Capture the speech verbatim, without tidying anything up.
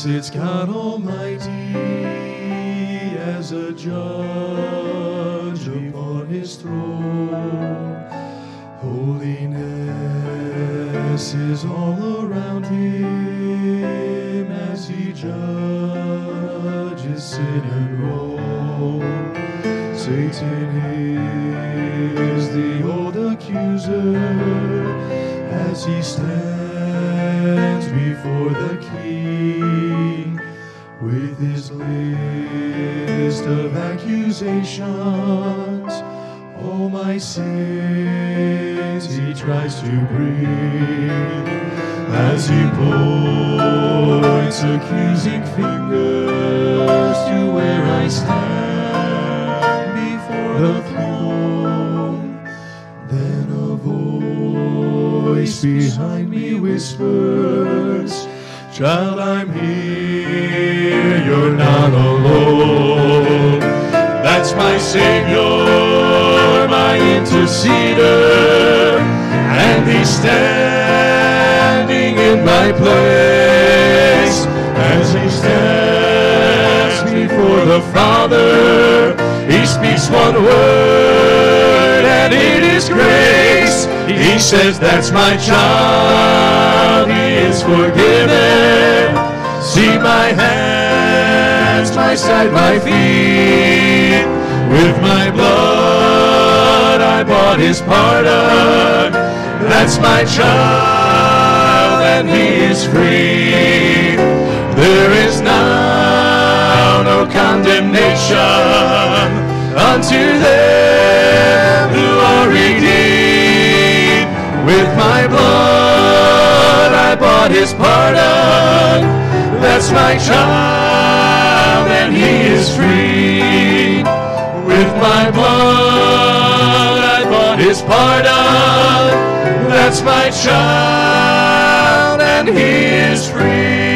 sits God Almighty as a judge upon his throne. Holiness is all around him as he judges sin and wrong. Satan is the old accuser as he stands before the King with his list of accusations. All my sins he tries to bring as he points accusing fingers to where I stand before the throne. Then a voice behind me whispers, child, I'm here, you're not alone. That's my Savior, my interceder, and he's standing in my place as he stands before the Father. He speaks one word and it is grace. He says, that's my child, he is forgiven. See my hands, my side, my feet. With my blood I bought his pardon. That's my child and he is free. There is now no condemnation unto them who are redeemed. With my blood I bought his pardon. That's my child and he is free. With my blood I bought his pardon. That's my child and he is free.